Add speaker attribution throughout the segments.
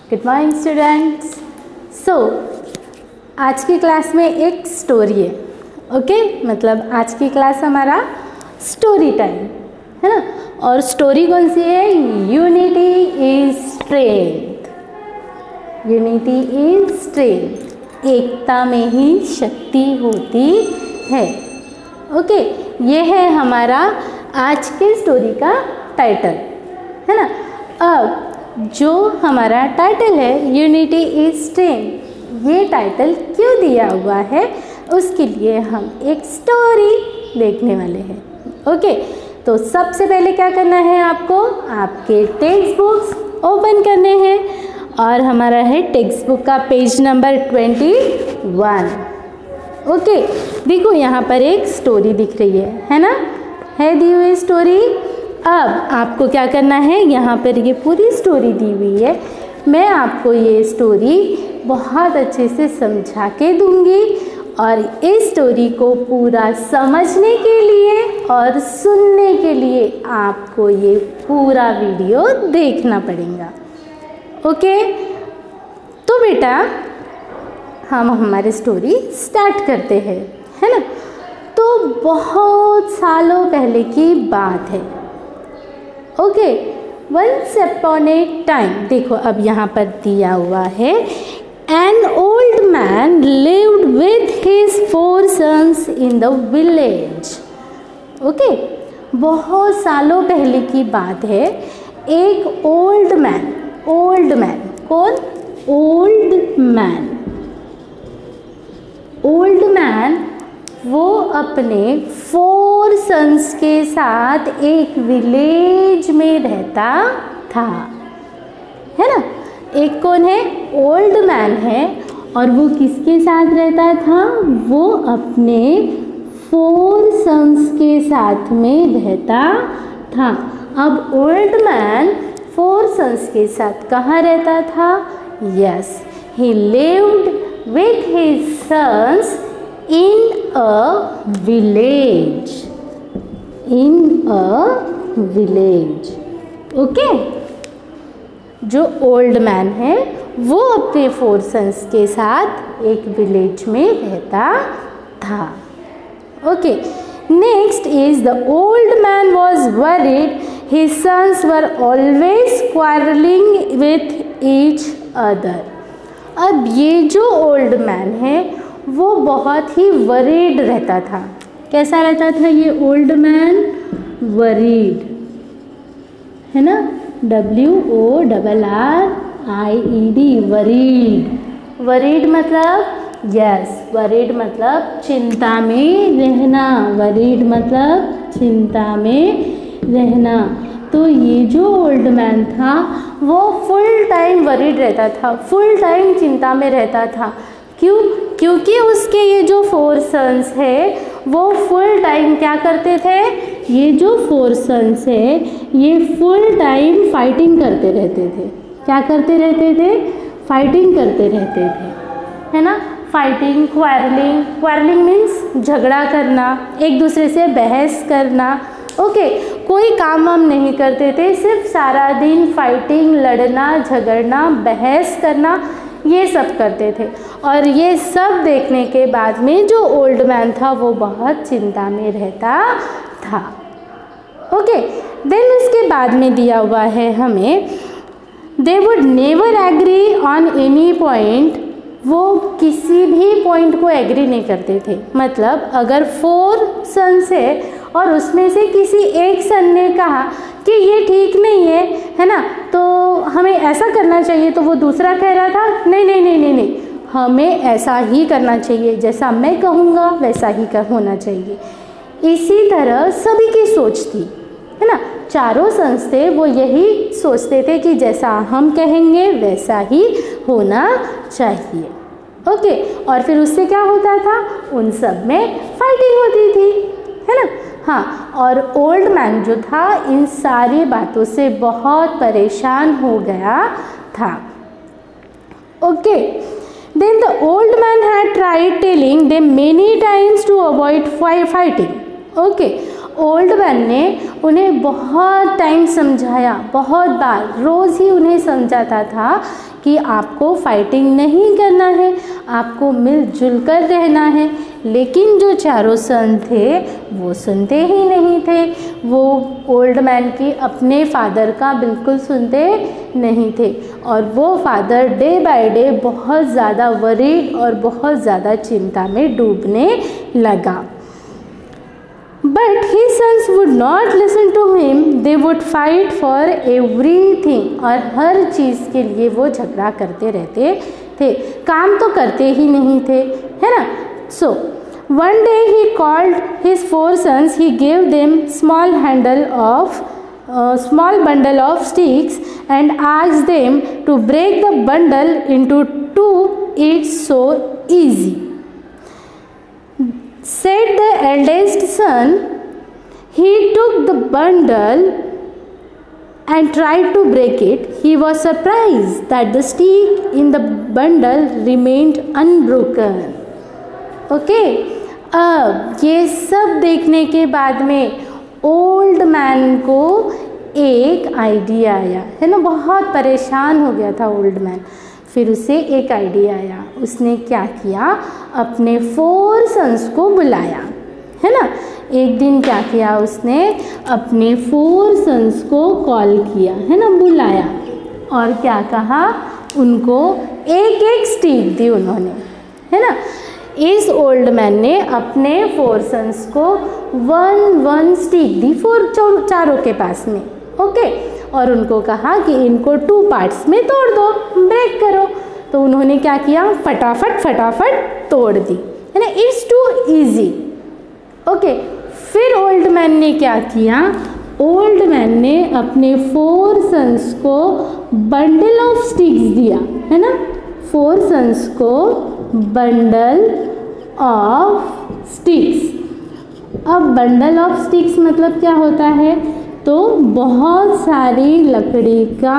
Speaker 1: Good morning students. सो आज की class में एक स्टोरी है। ओके मतलब आज की क्लास हमारा स्टोरी टाइम है ना। और स्टोरी कौन सी है? Unity is strength. Unity is strength, एकता में ही शक्ति होती है। ओके ये है हमारा आज के स्टोरी का टाइटल है ना। अब जो हमारा टाइटल है यूनिटी इज स्ट्रेंथ, ये टाइटल क्यों दिया हुआ है उसके लिए हम एक स्टोरी देखने वाले हैं। ओके तो सबसे पहले क्या करना है, आपको आपके टेक्स्ट बुक्स ओपन करने हैं और हमारा है टेक्स्ट बुक का पेज नंबर 21। ओके देखो यहाँ पर एक स्टोरी दिख रही है ना, है दी हुई स्टोरी। अब आपको क्या करना है, यहाँ पर ये पूरी स्टोरी दी हुई है। मैं आपको ये स्टोरी बहुत अच्छे से समझा के दूंगी और इस स्टोरी को पूरा समझने के लिए और सुनने के लिए आपको ये पूरा वीडियो देखना पड़ेगा। ओके तो बेटा हम हमारी स्टोरी स्टार्ट करते हैं है ना। तो बहुत सालों पहले की बात है। Okay once upon a time, देखो अब यहाँ पर दिया हुआ है, an old man lived with his 4 sons in the village. Okay बहुत सालों पहले की बात है। एक ओल्ड मैन कौन? ओल्ड मैन वो अपने 4 sons के साथ एक विलेज में रहता था, है ना। एक कौन है? ओल्ड मैन है और वो किसके साथ रहता था? वो अपने 4 sons के साथ में रहता था। अब ओल्ड मैन 4 sons के साथ कहाँ रहता था? Yes, he lived with his sons in a village. Okay जो ओल्ड मैन है वो अपने 4 sons के साथ एक विलेज में रहता था। Okay next is the old man was worried his sons were always quarreling with each other। अब ये जो ओल्ड मैन है वो बहुत ही वरीड रहता था। कैसा रहता था ये ओल्ड मैन? वरीड है ना, WORRIED, वरीड मतलब यस, वरीड मतलब चिंता में रहना, वरीड मतलब चिंता में रहना। तो ये जो ओल्ड मैन था वो फुल टाइम वरीड रहता था, फुल टाइम चिंता में रहता था। क्यों? क्योंकि उसके ये जो 4 sons है वो फुल टाइम क्या करते थे? ये जो 4 sons है ये फुल टाइम फाइटिंग करते रहते थे। क्या करते रहते थे? फाइटिंग करते रहते थे, है ना। फाइटिंग, क्वारलिंग मीन्स झगड़ा करना, एक दूसरे से बहस करना। ओके कोई काम हम नहीं करते थे, सिर्फ सारा दिन फाइटिंग, लड़ना, झगड़ना, बहस करना, ये सब करते थे। और ये सब देखने के बाद में जो ओल्ड मैन था वो बहुत चिंता में रहता था। ओके देन उसके बाद में दिया हुआ है हमें, they would never agree on any point. वो किसी भी पॉइंट को एग्री नहीं करते थे। मतलब अगर 4 sons है और उसमें से किसी एक सन ने कहा कि ये ठीक नहीं है ना, तो हमें ऐसा करना चाहिए, तो वो दूसरा कह रहा था नहीं, हमें ऐसा ही करना चाहिए, जैसा मैं कहूँगा वैसा ही होना चाहिए। इसी तरह सभी की सोच थी, है ना। चारों sons थे वो यही सोचते थे कि जैसा हम कहेंगे वैसा ही होना चाहिए। ओके और फिर उससे क्या होता था? उन सब में फाइटिंग होती थी, है ना। हाँ और ओल्ड मैन जो था इन सारी बातों से बहुत परेशान हो गया था। Okay then the old man had tried telling them many times to avoid fighting. Okay old man ने उन्हें बहुत टाइम समझाया, बहुत बार, रोज़ ही उन्हें समझाता था कि आपको फाइटिंग नहीं करना है, आपको मिलजुल कर रहना है। लेकिन जो चारों सन थे वो सुनते ही नहीं थे। वो ओल्ड मैन की अपने फादर का बिल्कुल सुनते नहीं थे और वो फादर डे बाय डे बहुत ज़्यादा वरीड और बहुत ज़्यादा चिंता में डूबने लगा। But his sons would not listen to him. They would fight for everything. और हर चीज़ के लिए वो झगड़ा करते रहते थे, काम तो करते ही नहीं थे, है ना। So one day he called his 4 sons. He gave them small bundle of sticks and asked them to break the bundle into 2. It's so easy, said the eldest son. He took the bundle and tried to break it. He was surprised that the stick in the bundle remained unbroken. Okay, अब ये सब देखने के बाद में old man को एक idea आया, है ना। बहुत परेशान हो गया था ओल्ड मैन। फिर उसे एक आइडिया आया। उसने क्या किया, अपने 4 सन्स को बुलाया, है ना। एक दिन क्या किया, उसने अपने 4 सन्स को कॉल किया, है ना, बुलाया और क्या कहा, उनको एक एक स्टिक दी उन्होंने, है ना। इस ओल्ड मैन ने अपने 4 सन्स को 1 स्टिक दी, 4 चारों के पास में, ओके। और उनको कहा कि इनको 2 पार्ट्स में तोड़ दो, ब्रेक करो। तो उन्होंने क्या किया, फटाफट तोड़ दी, है ना। It's too easy, okay. फिर ओल्ड मैन ने क्या किया, ओल्ड मैन ने अपने 4 सन्स को बंडल ऑफ स्टिक्स दिया, है ना। 4 सन्स को बंडल ऑफ स्टिक्स। अब बंडल ऑफ स्टिक्स मतलब क्या होता है, तो बहुत सारी लकड़ी का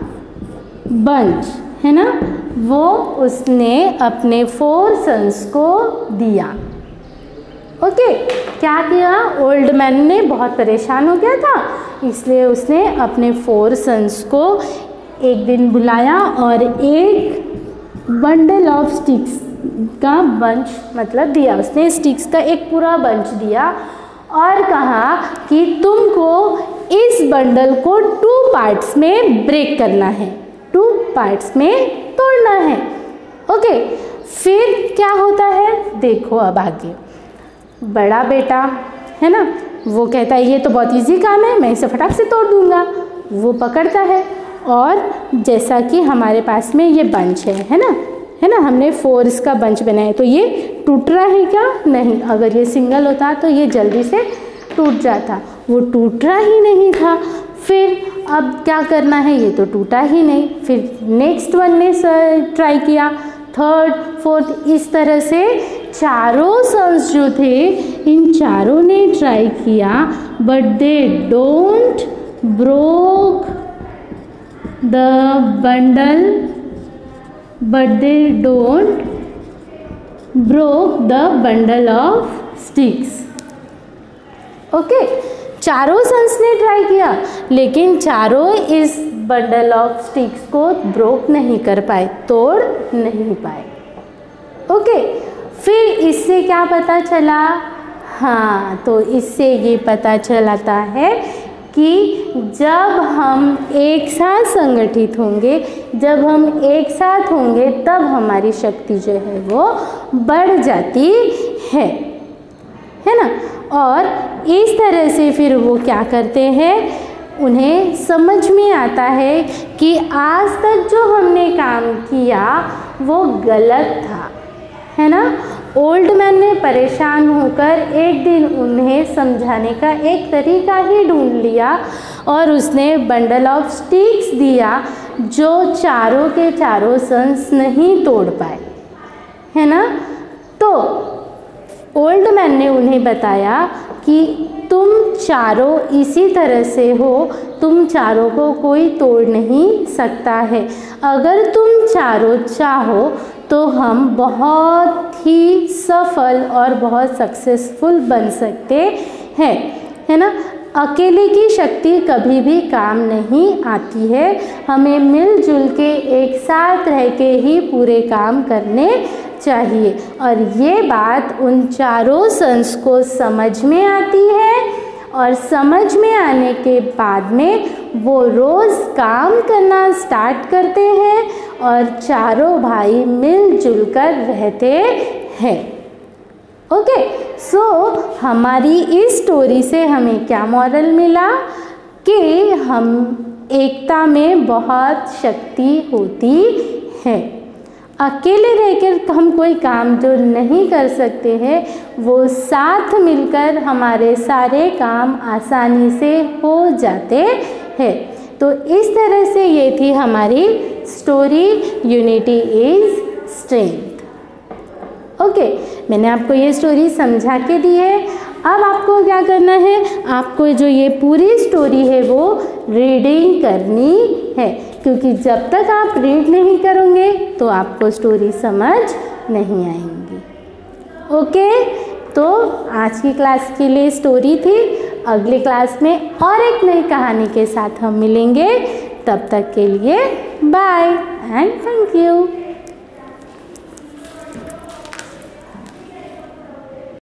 Speaker 1: बंच, है ना, वो उसने अपने 4 सन्स को दिया, ओके। क्या किया, ओल्ड मैन ने बहुत परेशान हो गया था, इसलिए उसने अपने 4 सन्स को एक दिन बुलाया और एक बंडल ऑफ स्टिक्स का बंच मतलब दिया। उसने स्टिक्स का एक पूरा बंच दिया और कहा कि तुमको इस बंडल को 2 पार्ट्स में ब्रेक करना है, 2 पार्ट्स में तोड़ना है, ओके। फिर क्या होता है, देखो अब आगे। बड़ा बेटा, है ना, वो कहता है ये तो बहुत इजी काम है, मैं इसे फटाक से तोड़ दूंगा। वो पकड़ता है और जैसा कि हमारे पास में ये बंच है ना, हमने 4 इसका बंच बनाया, तो ये टूट रहा है क्या, नहीं। अगर ये सिंगल होता तो ये जल्दी से टूट जाता, वो टूट रहा ही नहीं था। फिर अब क्या करना है, ये तो टूटा ही नहीं। फिर नेक्स्ट वन ने ट्राई किया, 3rd 4th, इस तरह से चारों सन्स जो थे, इन चारों ने ट्राई किया, but they don't broke the bundle, but they don't broke the bundle of sticks, okay. चारों सन्स ने ट्राई किया लेकिन चारों इस बंडल ऑफ स्टिक्स को ब्रोक नहीं कर पाए, तोड़ नहीं पाए, ओके। फिर इससे क्या पता चला, हाँ, तो इससे ये पता चलाता है कि जब हम एक साथ संगठित होंगे, जब हम एक साथ होंगे, तब हमारी शक्ति जो है वो बढ़ जाती है ना। और इस तरह से फिर वो क्या करते हैं, उन्हें समझ में आता है कि आज तक जो हमने काम किया वो गलत था, है ना। ओल्ड मैन ने परेशान होकर एक दिन उन्हें समझाने का एक तरीका ही ढूंढ लिया और उसने बंडल ऑफ स्टिक्स दिया जो चारों के चारों सन्स नहीं तोड़ पाए, है ना। तो ओल्ड मैन ने उन्हें बताया कि तुम चारों इसी तरह से हो, तुम चारों को कोई तोड़ नहीं सकता है। अगर तुम चारों चाहो तो हम बहुत ही सफल और बहुत सक्सेसफुल बन सकते हैं, है ना। अकेले की शक्ति कभी भी काम नहीं आती है, हमें मिलजुल के एक साथ रह के ही पूरे काम करने चाहिए। और ये बात उन चारों सन्स को समझ में आती है और समझ में आने के बाद में वो रोज़ काम करना स्टार्ट करते हैं और चारों भाई मिलजुल कर रहते हैं। ओके, सो हमारी इस स्टोरी से हमें क्या मॉरल मिला कि हम एकता में बहुत शक्ति होती है। अकेले रहकर हम कोई काम जो नहीं कर सकते हैं वो साथ मिलकर हमारे सारे काम आसानी से हो जाते हैं। तो इस तरह से ये थी हमारी story unity is strength. Okay, मैंने आपको ये स्टोरी समझा के दी है। अब आपको क्या करना है, आपको जो ये पूरी स्टोरी है वो रीडिंग करनी है, क्योंकि जब तक आप रीड नहीं करोगे तो आपको स्टोरी समझ नहीं आएंगी। ओके, तो आज की क्लास के लिए स्टोरी थी। अगली क्लास में और एक नई कहानी के साथ हम मिलेंगे। तब तक के लिए बाय एंड थैंक यू।